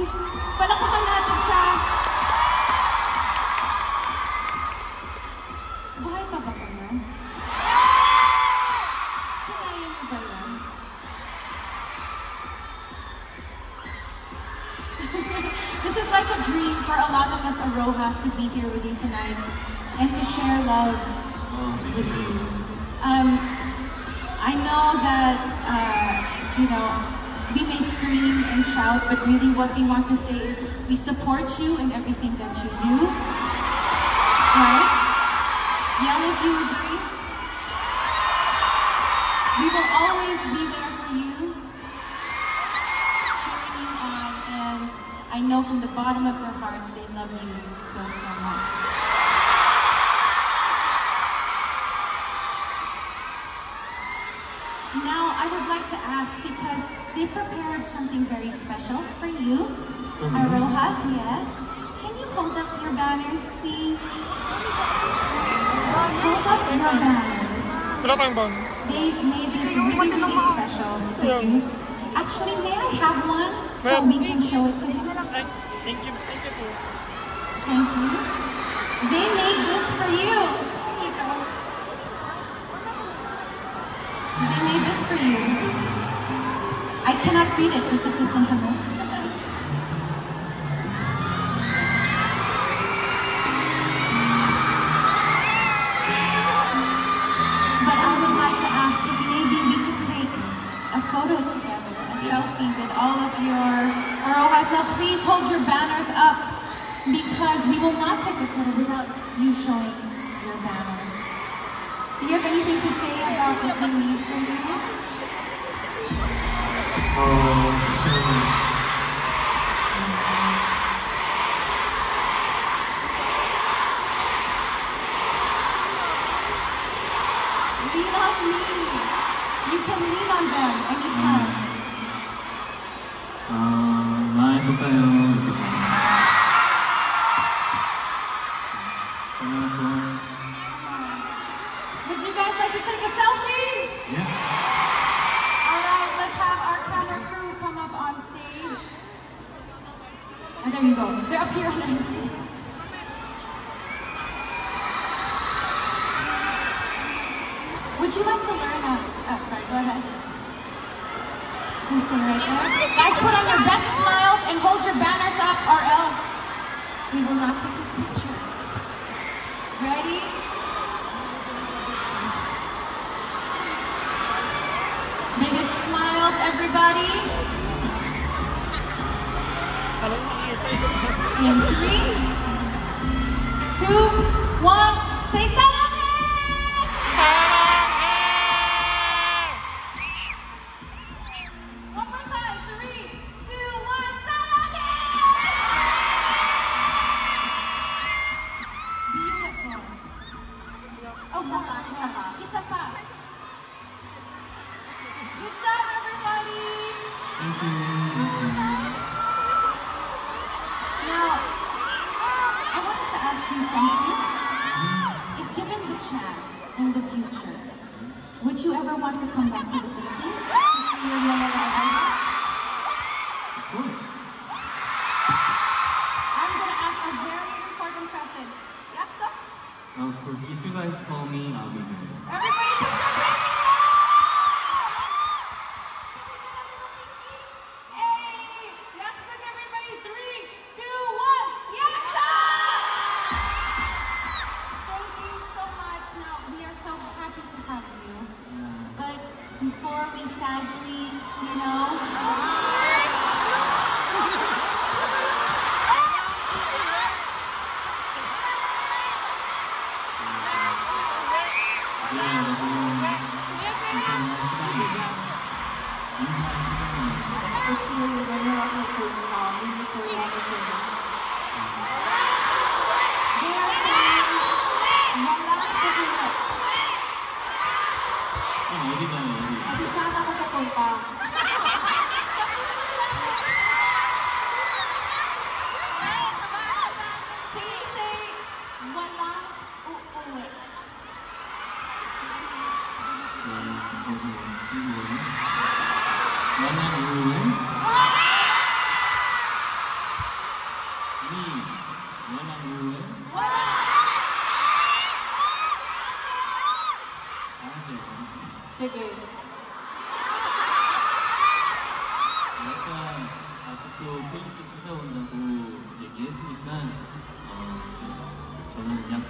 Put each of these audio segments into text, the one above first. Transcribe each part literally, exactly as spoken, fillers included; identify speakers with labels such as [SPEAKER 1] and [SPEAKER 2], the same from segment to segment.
[SPEAKER 1] Palakpakan natin siya. Buhay pa ba kayo? Kinayan niyo ba yan? This is like a dream for a lot of us Arohas to be here with you tonight and to share love with you. Um, I know that, uh, you know, we may scream and shout, but really what we want to say is we support you in everything that you do. Right? Yell if you agree. We will always be there for you, cheering you on, and I know from the bottom of their hearts they love you so, so much. Now, I would like to ask, because they prepared something very special for you. Mm-hmm. Arohas, yes. Can you hold up your banners, please? Hold up your banners. They made this really, really special for you. Actually, may I have one so we can show it to them?
[SPEAKER 2] Thank you. Thank you.
[SPEAKER 1] Thank you. They made this for you. Here you go. They made this for you. I cannot read it because it's in Hangul. But I would like to ask if maybe we could take a photo together, a yes. selfie with all of your Arohas. Now please hold your banners up because we will not take the photo without you showing your banners. Do you have anything to say about what they need for you?
[SPEAKER 3] Oh,
[SPEAKER 1] lean on me. You can lean on them anytime.
[SPEAKER 3] Uh, 많이 똑같아요.
[SPEAKER 1] Would you guys like to take a selfie?
[SPEAKER 3] Yeah.
[SPEAKER 1] Alright, let's have our camera crew come up on stage. And there you go. They're up here. Would you like to learn a... Oh, sorry, go ahead. You can stay right there. Guys, put on your best smiles and hold your banners up or else we will not take this picture. Ready? Biggest smiles, everybody. In three, two, one, say 사랑해! One more time, three, two, one, 사랑해! Beautiful. Oh, isa pa, isa pa, isa pa. Good job, everybody!
[SPEAKER 3] Thank you.
[SPEAKER 1] Now, I wanted to ask you something. If given the chance in the future, would you ever want to come back to the Philippines to see your Manila idol?
[SPEAKER 3] Of course.
[SPEAKER 1] I'm going to ask a very important question. Yaksa?
[SPEAKER 3] Of course. If you guys call me, I'll be there.
[SPEAKER 1] Everybody put your pinky up! Before we sadly, you know,
[SPEAKER 3] 어디 가요, 어디?
[SPEAKER 1] 어디 싸다 가서 볼까? Can you say walang uuwi?
[SPEAKER 3] walang uuwi?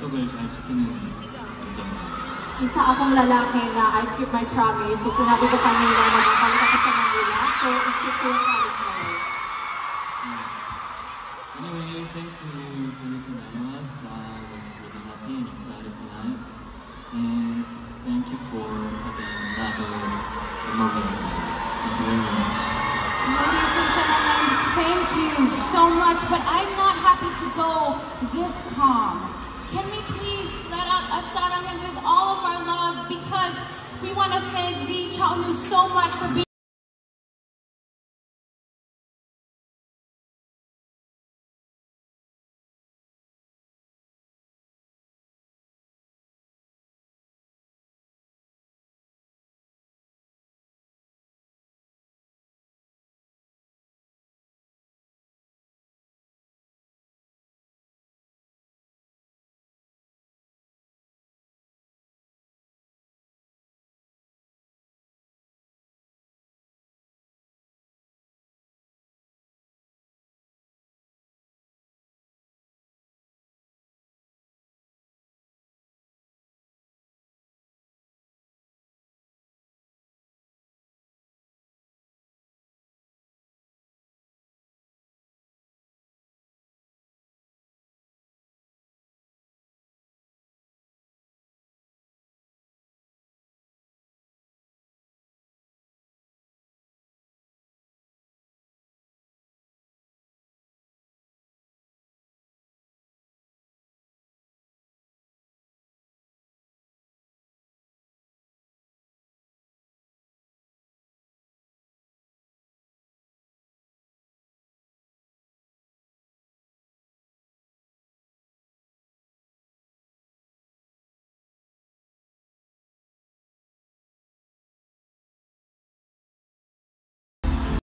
[SPEAKER 3] 약속을 잘 지키는 여자입니다.
[SPEAKER 1] Isa akong lalaki na I keep my promise. So sinabi ko kanina na babalik ako sa Manila. So i-keep ko yung promise na yun.
[SPEAKER 3] Anyway, thanks to you for listening to us. I was really happy and excited tonight. And thank you for having another moment. Thank you very much.
[SPEAKER 1] Ladies and gentlemen, thank you so much. But I'm not happy to go this calm. Can we please let out a saranghan with all of our love, because we want to thank the ChaEunwoo so much for being